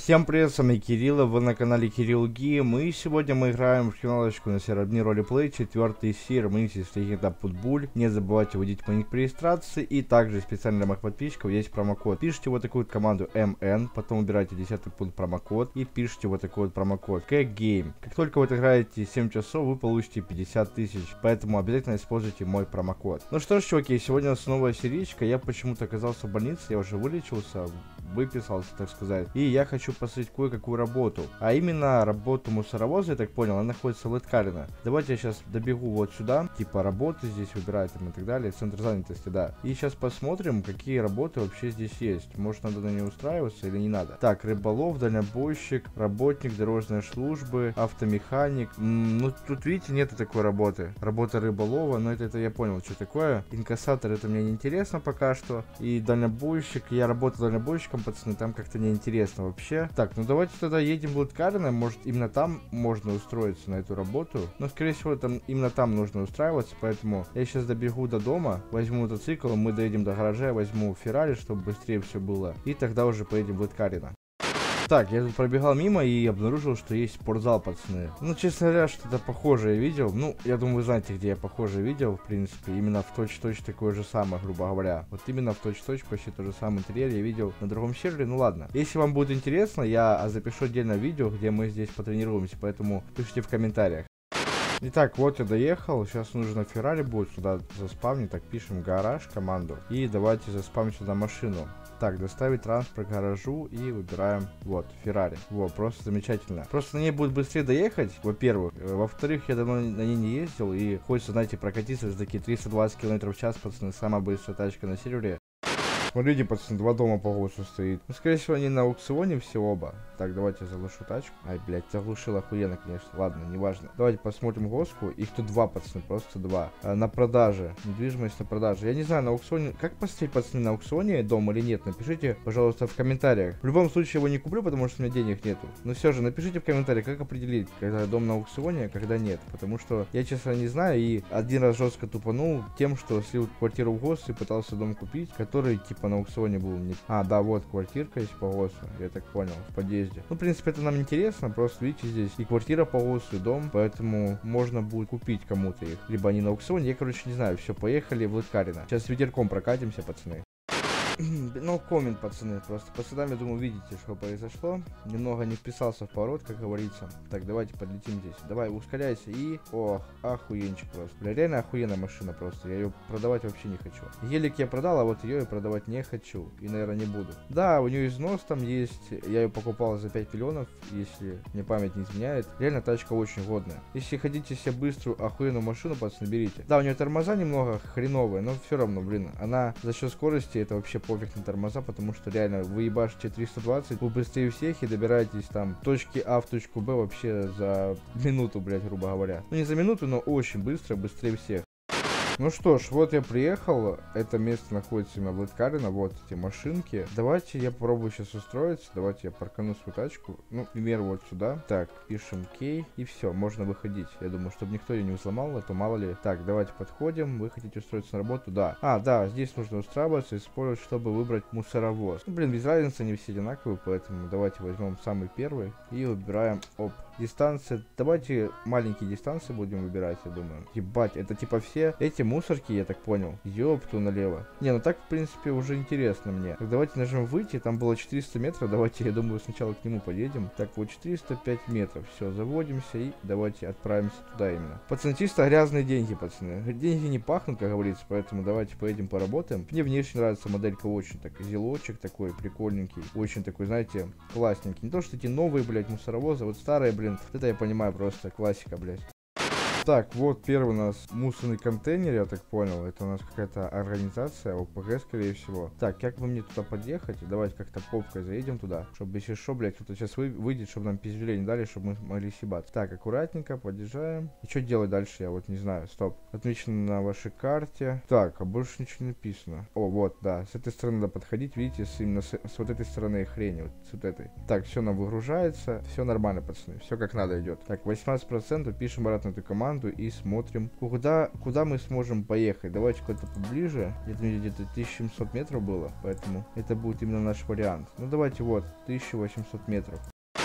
Всем привет, с вами Кирилл, вы на канале Кирилл Гейм, и сегодня мы играем в финалочку на сервере ролеплей, 4-й сир, мы здесь это Путбуль. Не забывайте вводить моник при регистрации, и также специально для моих подписчиков есть промокод. Пишите вот такую вот команду MN, потом выбирайте 10-й пункт промокод и пишите вот такой вот промокод KGame. Как только вы отыграете 7 часов, вы получите 50 тысяч, поэтому обязательно используйте мой промокод. Ну что ж, чуваки, сегодня у нас новая серичка, я почему-то оказался в больнице, я уже вылечился, выписался, так сказать, и я хочу посмотреть кое-какую работу, а именно работу мусоровоза, я так понял, она находится в Лыткарино. Давайте я сейчас добегу вот сюда, типа работы здесь выбирать и так далее, центр занятости, да, и сейчас посмотрим, какие работы вообще здесь есть, может надо на нее устраиваться или не надо. Так, рыболов, дальнобойщик, работник дорожной службы, автомеханик, ну тут видите, нету такой работы, работа рыболова, но это я понял, что такое. Инкассатор, это мне не интересно пока что, и дальнобойщик, я работал дальнобойщиком, пацаны, там как-то неинтересно вообще. Так, ну давайте тогда едем в Лыткарино, может именно там можно устроиться на эту работу, но скорее всего там именно там нужно устраиваться, поэтому я сейчас добегу до дома, возьму мотоцикл, мы доедем до гаража, возьму Феррари, чтобы быстрее все было, и тогда уже поедем в Лыткарино. Так, я тут пробегал мимо и обнаружил, что есть спортзал, пацаны. Ну, честно говоря, что-то похожее видел. Ну, я думаю, вы знаете, где я похожее видел, в принципе. Именно в точь-в-точь такое же самое, грубо говоря. Вот именно в точь-в-точь почти тот же самый интерьер я видел на другом сервере. Ну, ладно. Если вам будет интересно, я запишу отдельное видео, где мы здесь потренируемся, поэтому пишите в комментариях. Итак, вот я доехал, сейчас нужно Феррари будет сюда заспавнить, так пишем гараж, команду, и давайте заспавним сюда машину. Так, доставить транспорт к гаражу и выбираем, вот, Феррари. Вот, просто замечательно. Просто на ней будет быстрее доехать, во-первых. Во-вторых, я давно на ней не ездил, и хочется, знаете, прокатиться за такие 320 км в час, пацаны, самая быстрая тачка на сервере. Смотрите, пацаны, два дома по ГОСу стоит. Ну, скорее всего, они на аукционе все оба. Так, давайте я заглушу тачку. Ай, блядь, заглушил охуенно, конечно. Ладно, неважно. Давайте посмотрим ГОСку. Их тут два, пацаны, просто два. На продаже. Недвижимость на продаже. Я не знаю, на аукционе... Как посмотреть, пацаны, на аукционе дом или нет? Напишите, пожалуйста, в комментариях. В любом случае, его не куплю, потому что у меня денег нету. Но все же, напишите в комментариях, как определить, когда дом на аукционе, а когда нет. Потому что я, честно, не знаю. И один раз жестко тупанул тем, что слил квартиру в ГОС и пытался дом купить, который, типа, на аукционе был. А, да, вот квартирка есть по ГОСу, я так понял, в подъезде. Ну, в принципе, это нам не интересно, просто видите, здесь и квартира по ГОСу, и дом, поэтому можно будет купить кому-то их. Либо они на аукционе, я, короче, не знаю, все, поехали в Лыткарино. Сейчас ветерком прокатимся, пацаны. Ну, коммент, пацаны, просто по следам, я думаю, видите, что произошло. Немного не вписался в поворот, как говорится. Так, давайте подлетим здесь. Давай, ускоряйся и... Ох, охуенчик просто. Бля, реально охуенная машина просто. Я ее продавать вообще не хочу. Елик я продал, а вот ее я продавать не хочу. И, наверное, не буду. Да, у нее износ там есть. Я ее покупал за 5 миллионов, если мне память не изменяет. Реально тачка очень годная. Если хотите себе быструю охуенную машину, пацаны, берите. Да, у нее тормоза немного хреновые, но все равно, блин, она за счет скорости, это вообще пофиг на тормоза, потому что реально вы ебашите 320, вы быстрее всех и добираетесь там точки А в точку Б вообще за минуту, блять, грубо говоря. Ну не за минуту, но очень быстро, быстрее всех. Ну что ж, вот я приехал, это место находится именно в Лыткарино, вот эти машинки. Давайте я попробую сейчас устроиться, давайте я паркану свою тачку, ну, к примеру, вот сюда. Так, пишем кей, и все, можно выходить. Я думаю, чтобы никто ее не взломал, это мало ли. Так, давайте подходим, вы хотите устроиться на работу, да. А, да, здесь нужно устраиваться, использовать, чтобы выбрать мусоровоз. Ну, блин, без разницы, они все одинаковые, поэтому давайте возьмем самый первый и выбираем, оп. Дистанция, давайте маленькие дистанции будем выбирать, я думаю. Ебать, это типа все эти мусорки, я так понял. Ёпту налево. Не, ну так, в принципе, уже интересно мне. Так, давайте нажмем выйти, там было 400 метров, давайте, я думаю, сначала к нему поедем. Так, вот 405 метров, все, заводимся и давайте отправимся туда именно. Пацаны, чисто грязные деньги, пацаны. Деньги не пахнут, как говорится, поэтому давайте поедем поработаем. Мне внешне нравится моделька очень, так, зелочек такой, прикольненький. Очень такой, знаете, классненький. Не то, что эти новые, блядь, мусоровозы, вот старые, блин. Это я понимаю, просто классика, блядь. Так, вот первый у нас мусорный контейнер, я так понял. Это у нас какая-то организация, ОПГ, скорее всего. Так, как бы мне туда подъехать? Давайте как-то попкой заедем туда, чтобы если что, блядь, кто-то сейчас выйдет, чтобы нам пиздюлей не дали, чтобы мы могли съебаться. Так, аккуратненько подъезжаем. И что делать дальше, я вот не знаю. Стоп. Отмечено на вашей карте. Так, а больше ничего не написано. О, вот, да. С этой стороны надо подходить, видите, именно с вот этой стороны хрени, вот с вот этой. Так, все нам выгружается. Все нормально, пацаны. Все как надо идет. Так, 18% пишем обратно эту команду. команду и смотрим, куда мы сможем поехать. Давайте куда-то поближе. Где-то 1700 метров было, поэтому это будет именно наш вариант. Ну давайте вот, 1800 метров.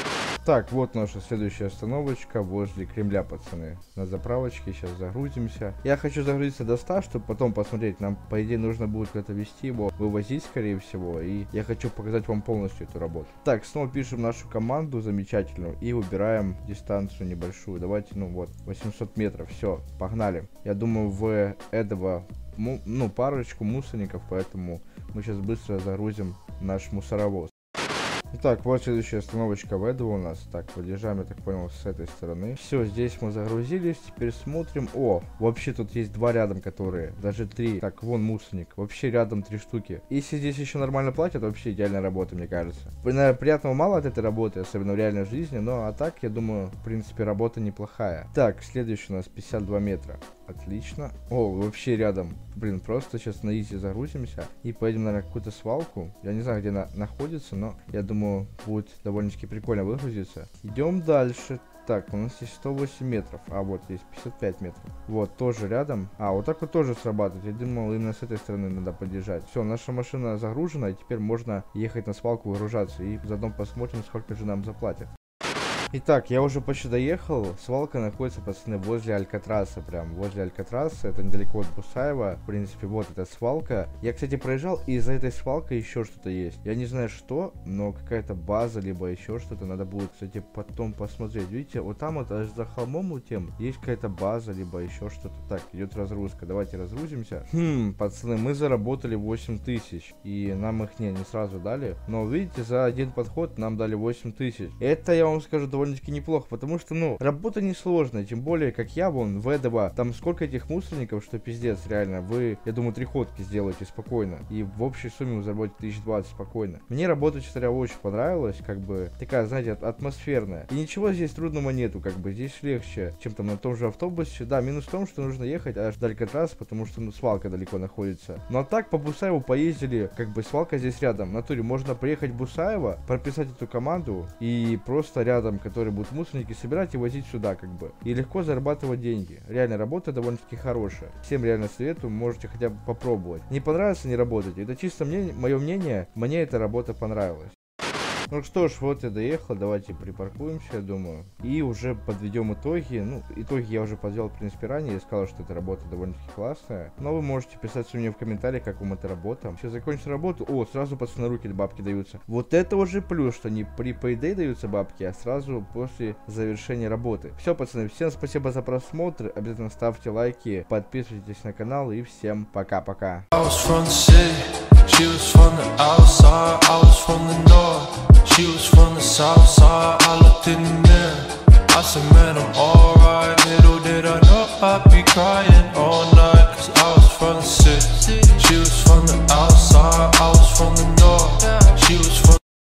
Так, вот наша следующая остановочка возле Кремля, пацаны. На заправочке, сейчас загрузимся. Я хочу загрузиться до 100, чтобы потом посмотреть. Нам, по идее, нужно будет куда-то везти его, вывозить, скорее всего. И я хочу показать вам полностью эту работу. Так, снова пишем нашу команду замечательную и выбираем дистанцию небольшую. Давайте, ну вот, 800 метров, все, погнали. Я думаю, в этого, ну, парочку мусорников, поэтому мы сейчас быстро загрузим наш мусоровоз. Итак, вот следующая остановочка Ведова у нас. Так, подъезжаем, я так понял, с этой стороны. Все, здесь мы загрузились. Теперь смотрим. О, вообще тут есть 2 рядом, которые, даже 3. Так, вон мусорник. Вообще рядом 3 штуки. Если здесь еще нормально платят, вообще идеальная работа, мне кажется. Наверное, приятного мало от этой работы, особенно в реальной жизни. Но а так, я думаю, в принципе, работа неплохая. Так, следующий у нас 52 метра. Отлично. О, вообще рядом. Блин, просто сейчас на изи загрузимся и поедем, наверное, какую-то свалку. Я не знаю, где она находится, но я думаю, будет довольно-таки прикольно выгрузиться. Идем дальше. Так, у нас есть 108 метров. А, вот есть 55 метров. Вот, тоже рядом. А, вот так вот тоже срабатывает. Я думал, именно с этой стороны надо подъезжать. Все, наша машина загружена, и теперь можно ехать на свалку, выгружаться. И заодно посмотрим, сколько же нам заплатят. Итак, я уже почти доехал. Свалка находится, пацаны, возле Алькатраса. Прям возле Алькатраса. Это недалеко от Бусаева. В принципе, вот эта свалка. Я, кстати, проезжал, и за этой свалкой еще что-то есть. Я не знаю что, но какая-то база, либо еще что-то. Надо будет, кстати, потом посмотреть. Видите, вот там вот аж за холмом у тем есть какая-то база, либо еще что-то. Так, идет разгрузка. Давайте разгрузимся. Пацаны, мы заработали 8000. И нам их не сразу дали. Но, видите, за один подход нам дали 8000. Это, я вам скажу, довольно-таки неплохо, потому что, ну, работа несложная, тем более, как я, вон, Ведова, там сколько этих мусорников, что пиздец, реально, вы, я думаю, 3 ходки сделаете спокойно, и в общей сумме вы заработаете 1020 спокойно. Мне работа, честно говоря, очень понравилась, как бы, такая, знаете, атмосферная, и ничего здесь трудного нету, как бы, здесь легче, чем там на том же автобусе, да, минус в том, что нужно ехать аж до Алькатраса, потому что, ну, свалка далеко находится, но а так, по Бусаеву поездили, как бы, свалка здесь рядом, в натуре, можно приехать в Бусаево, прописать эту команду, и просто рядом, которые будут мусорники собирать и возить сюда, как бы. И легко зарабатывать деньги. Реально, работа довольно-таки хорошая. Всем реально советую, можете хотя бы попробовать. Не понравится, не работайте. Это чисто мое мнение, мне эта работа понравилась. Ну что ж, вот я доехал, давайте припаркуемся, я думаю, и уже подведем итоги. Ну, итоги я уже подвел, в принципе, ранее, я сказал, что эта работа довольно-таки классная, но вы можете писать мне в комментариях, как вам эта работа. Сейчас закончу работу, о, сразу, пацаны, руки бабки даются. Вот это уже плюс, что не при payday даются бабки, а сразу после завершения работы. Все, пацаны, всем спасибо за просмотр, обязательно ставьте лайки, подписывайтесь на канал, и всем пока-пока. She was from the outside, I was from the north. She was from the south side, I looked in the mirror. I said, man, I'm alright. Little did I know I'd be crying.